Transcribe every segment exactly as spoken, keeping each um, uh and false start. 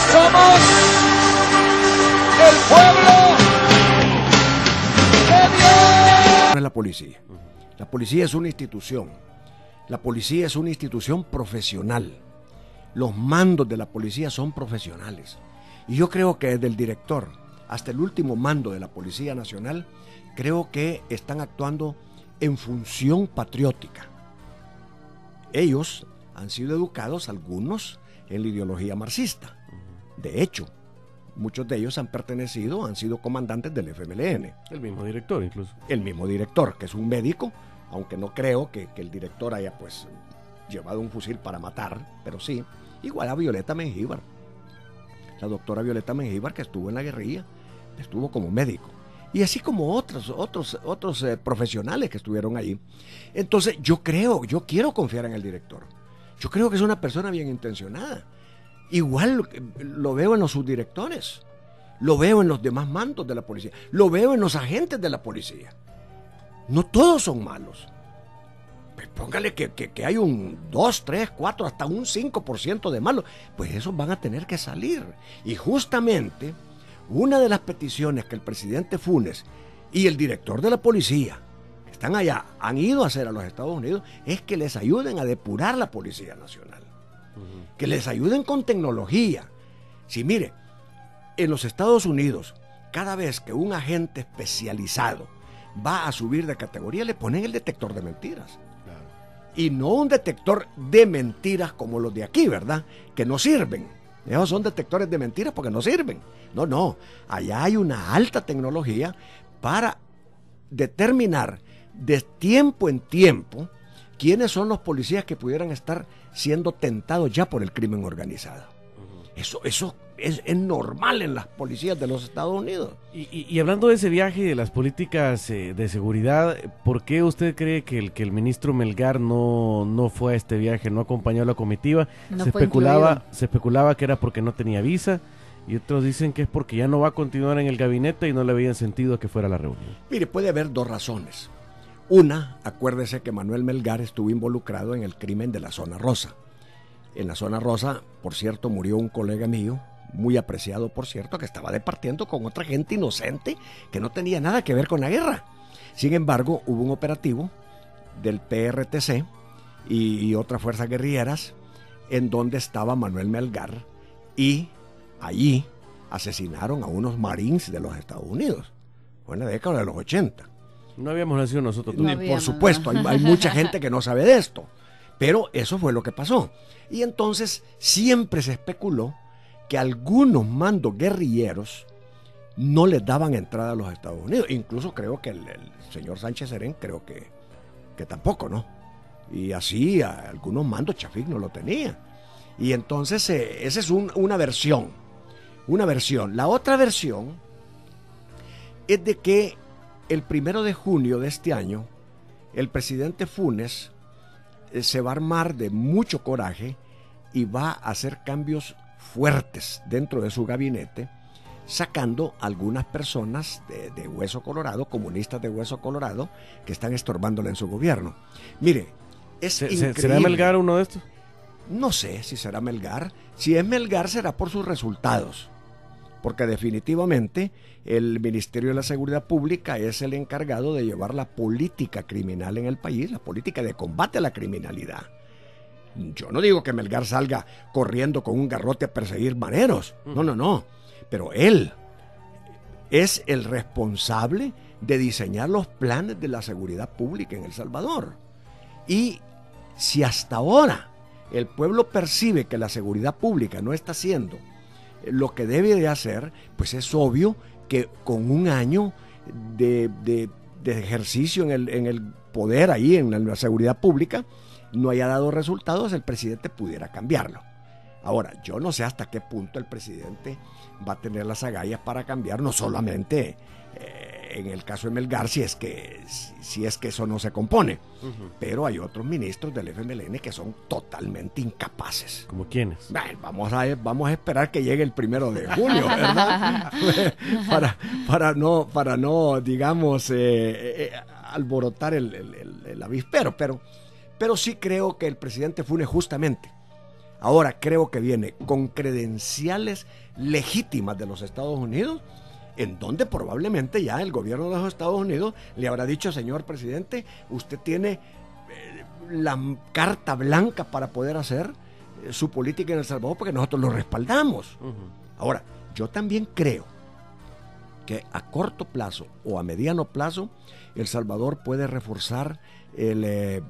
somos el pueblo de Dios. No es la policía. La policía es una institución. La policía es una institución profesional. Los mandos de la policía son profesionales. Y yo creo que desde el director hasta el último mando de la Policía Nacional, creo que están actuando en función patriótica. Ellos han sido educados, algunos, en la ideología marxista. De hecho, muchos de ellos han pertenecido, han sido comandantes del F M L N. El mismo director, incluso. El mismo director, que es un médico, aunque no creo que, que el director haya pues llevado un fusil para matar, pero sí, igual a Violeta Mengíbar. La doctora Violeta Mengíbar, que estuvo en la guerrilla, estuvo como médico. Y así como otros, otros, otros eh, profesionales que estuvieron allí. Entonces yo creo, yo quiero confiar en el director. Yo creo que es una persona bien intencionada. Igual lo veo en los subdirectores, lo veo en los demás mandos de la policía, lo veo en los agentes de la policía. No todos son malos. Pues póngale que, que, que hay un dos, tres, cuatro, hasta un cinco por ciento de malos. Pues esos van a tener que salir. Y justamente una de las peticiones que el presidente Funes y el director de la policía, que están allá, han ido a hacer a los Estados Unidos, es que les ayuden a depurar la Policía Nacional. Uh-huh. Que les ayuden con tecnología. Si mire, en los Estados Unidos, cada vez que un agente especializado va a subir de categoría, le ponen el detector de mentiras. Claro. Y no un detector de mentiras como los de aquí, ¿verdad? Que no sirven. Esos son detectores de mentiras porque no sirven. No, no. Allá hay una alta tecnología para determinar de tiempo en tiempo quiénes son los policías que pudieran estar siendo tentados ya por el crimen organizado. Uh-huh. Eso, eso es, es normal en las policías de los Estados Unidos. Y, y, y hablando de ese viaje y de las políticas eh, de seguridad, ¿por qué usted cree que el, que el ministro Melgar no, no fue a este viaje, no acompañó a la comitiva? No se especulaba, incluido. se especulaba que era porque no tenía visa, y otros dicen que es porque ya no va a continuar en el gabinete y no le habían sentido que fuera a la reunión. Mire, puede haber dos razones. Una, acuérdese que Manuel Melgar estuvo involucrado en el crimen de la Zona Rosa. En la Zona Rosa, por cierto, murió un colega mío, muy apreciado, por cierto, que estaba departiendo con otra gente inocente que no tenía nada que ver con la guerra. Sin embargo, hubo un operativo del P R T C y, y otras fuerzas guerrilleras en donde estaba Manuel Melgar, y allí asesinaron a unos marines de los Estados Unidos. Fue en la década de los ochenta. No habíamos nacido nosotros. No Por habíamos. supuesto, hay, hay mucha gente que no sabe de esto, pero eso fue lo que pasó. Y entonces siempre se especuló que algunos mandos guerrilleros no les daban entrada a los Estados Unidos. Incluso creo que el, el señor Sánchez Serén, creo que, que tampoco, ¿no? Y así a algunos mandos Chafik no lo tenía. Y entonces eh, esa es un, una versión, una versión. La otra versión es de que el primero de junio de este año, el presidente Funes eh, se va a armar de mucho coraje y va a hacer cambios fuertes dentro de su gabinete, sacando algunas personas de, de hueso colorado, comunistas de hueso colorado, que están estorbándole en su gobierno. Mire, es ¿Se, increíble. ¿Será Melgar uno de estos? No sé si será Melgar. Si es Melgar, será por sus resultados, porque definitivamente el Ministerio de la Seguridad Pública es el encargado de llevar la política criminal en el país, la política de combate a la criminalidad. Yo no digo que Melgar salga corriendo con un garrote a perseguir maneros, no, no, no, pero él es el responsable de diseñar los planes de la seguridad pública en El Salvador. Y si hasta ahora el pueblo percibe que la seguridad pública no está haciendo lo que debe de hacer, pues es obvio que con un año de, de, de ejercicio en el, en el poder ahí, en la, en la seguridad pública, no haya dado resultados, el presidente pudiera cambiarlo. Ahora, yo no sé hasta qué punto el presidente va a tener las agallas para cambiar, no solamente eh, en el caso de Melgar, si es que, si, si es que eso no se compone, uh-huh. Pero hay otros ministros del F M L N que son totalmente incapaces. ¿Como quiénes? Bueno, vamos a, vamos a esperar que llegue el primero de junio, ¿verdad? para, para, no, para no, digamos, eh, eh, alborotar el, el, el, el avispero, pero... Pero sí creo que el presidente Funes justamente Ahora creo que viene con credenciales legítimas de los Estados Unidos, en donde probablemente ya el gobierno de los Estados Unidos le habrá dicho, señor presidente, usted tiene eh, la carta blanca para poder hacer eh, su política en El Salvador, porque nosotros lo respaldamos. Uh-huh. Ahora, yo también creo que a corto plazo o a mediano plazo, El Salvador puede reforzar el, eh,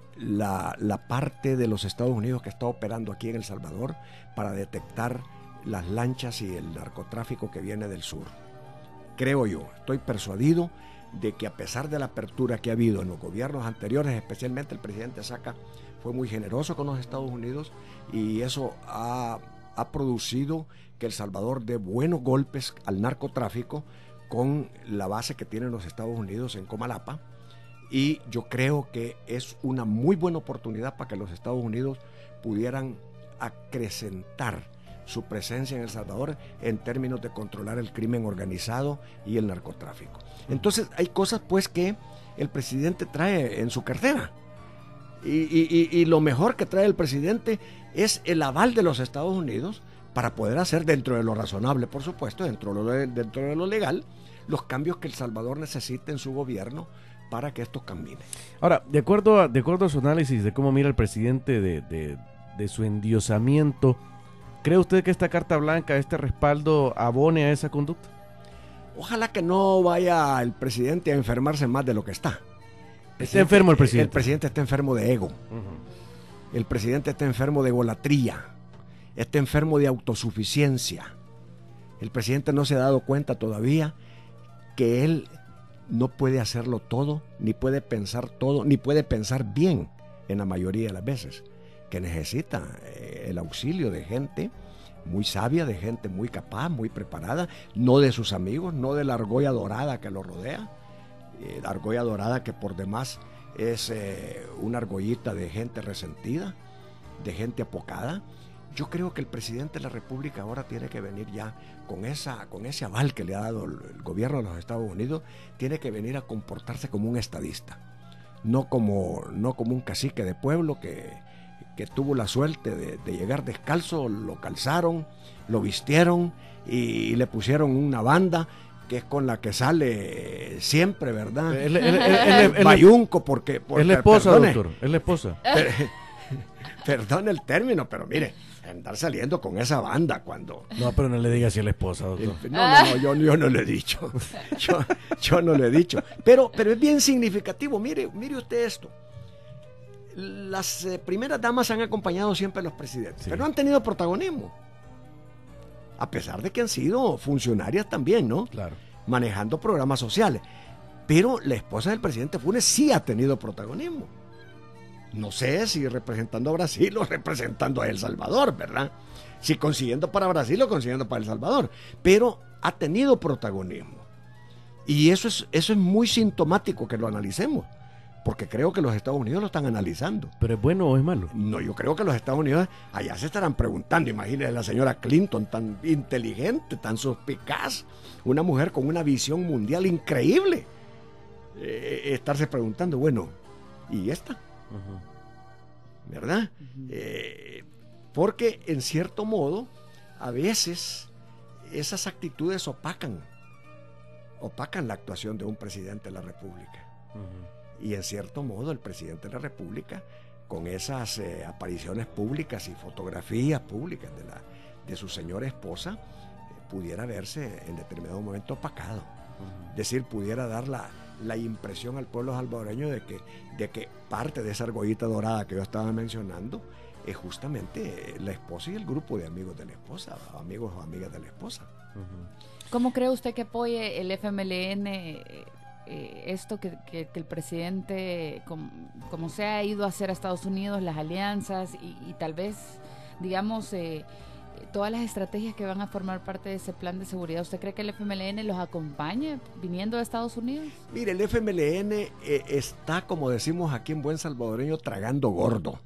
la, la parte de los Estados Unidos que está operando aquí en El Salvador para detectar las lanchas y el narcotráfico que viene del sur. Creo yo, estoy persuadido de que a pesar de la apertura que ha habido en los gobiernos anteriores, especialmente el presidente Saca fue muy generoso con los Estados Unidos, y eso ha, ha producido que El Salvador dé buenos golpes al narcotráfico con la base que tienen los Estados Unidos en Comalapa, y yo creo que es una muy buena oportunidad para que los Estados Unidos pudieran acrecentar su presencia en El Salvador en términos de controlar el crimen organizado y el narcotráfico. Entonces hay cosas pues que el presidente trae en su cartera, y, y, y, y lo mejor que trae el presidente es el aval de los Estados Unidos para poder hacer, dentro de lo razonable por supuesto, dentro de lo, de, dentro de lo legal, los cambios que El Salvador necesita en su gobierno para que esto camine. Ahora, de acuerdo a, de acuerdo a su análisis de cómo mira el presidente de, de, de su endiosamiento, ¿cree usted que esta carta blanca, este respaldo, abone a esa conducta? Ojalá que no vaya el presidente a enfermarse más de lo que está. Está enfermo el presidente. El presidente está enfermo de ego. Uh-huh. El presidente está enfermo de egolatría. Está enfermo de autosuficiencia. El presidente no se ha dado cuenta todavía que él no puede hacerlo todo, ni puede pensar todo, ni puede pensar bien en la mayoría de las veces. Que necesita eh, el auxilio de gente muy sabia, de gente muy capaz, muy preparada, no de sus amigos, no de la argolla dorada que lo rodea, eh, la argolla dorada que por demás es eh, una argollita de gente resentida, de gente apocada. Yo creo que el presidente de la República ahora tiene que venir ya con, esa, con ese aval que le ha dado el, el gobierno de los Estados Unidos, tiene que venir a comportarse como un estadista, no como, no como un cacique de pueblo que... que tuvo la suerte de, de llegar descalzo, lo calzaron, lo vistieron y, y le pusieron una banda que es con la que sale siempre, ¿verdad? El, el, el, el, Bayunco, porque... porque es la esposa, perdone, doctor, es la esposa. Per, perdón el término, pero mire, andar saliendo con esa banda cuando... No, pero no le diga así a la esposa, doctor. El, no, no, no, yo, yo no le he dicho. Yo, yo no le he dicho. Pero, pero es bien significativo. Mire, mire usted esto. Las eh, primeras damas han acompañado siempre a los presidentes, sí, pero no han tenido protagonismo, a pesar de que han sido funcionarias también, ¿no? Claro. Manejando programas sociales. Pero la esposa del presidente Funes sí ha tenido protagonismo. No sé si representando a Brasil o representando a El Salvador, ¿verdad? Si consiguiendo para Brasil o consiguiendo para El Salvador, pero ha tenido protagonismo. Y eso es, eso es muy sintomático que lo analicemos, porque creo que los Estados Unidos lo están analizando. ¿Pero es bueno o es malo? No, yo creo que los Estados Unidos allá se estarán preguntando. Imagínense la señora Clinton, tan inteligente, tan suspicaz, una mujer con una visión mundial increíble, eh, estarse preguntando, bueno, ¿y esta? Uh-huh. ¿Verdad? Uh-huh. Eh, porque en cierto modo, a veces esas actitudes opacan, opacan la actuación de un presidente de la República. Uh-huh. Y en cierto modo el presidente de la República, con esas eh, apariciones públicas y fotografías públicas de, la, de su señora esposa, eh, pudiera verse en determinado momento opacado. Uh-huh. Es decir, pudiera dar la, la impresión al pueblo salvadoreño de que, de que parte de esa argollita dorada que yo estaba mencionando es justamente la esposa y el grupo de amigos de la esposa, amigos o amigas de la esposa. Uh-huh. ¿Cómo cree usted que apoye el F M L N eh, esto que, que, que el presidente, como, como se ha ido a hacer a Estados Unidos, las alianzas y, y tal vez, digamos, eh, todas las estrategias que van a formar parte de ese plan de seguridad? ¿Usted cree que el F M L N los acompañe viniendo de Estados Unidos? Mire, el F M L N eh, está, como decimos aquí en buen salvadoreño, tragando gordo.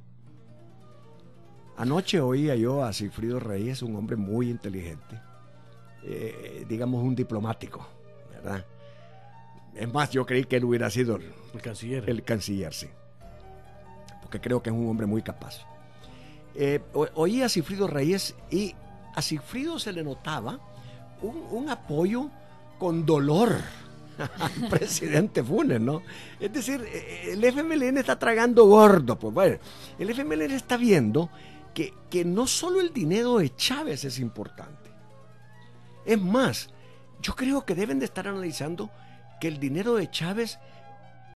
Anoche oía yo a Sigfrido Reyes, un hombre muy inteligente, eh, digamos un diplomático, ¿verdad? Es más, yo creí que él hubiera sido el, el canciller. El canciller, sí. Porque creo que es un hombre muy capaz. Eh, o- oí a Sigfrido Reyes y a Sigfrido se le notaba un, un apoyo con dolor al presidente Funes, ¿no? Es decir, eh, el F M L N está tragando gordo, pues bueno, el F M L N está viendo que, que no solo el dinero de Chávez es importante. Es más, yo creo que deben de estar analizando que el dinero de Chávez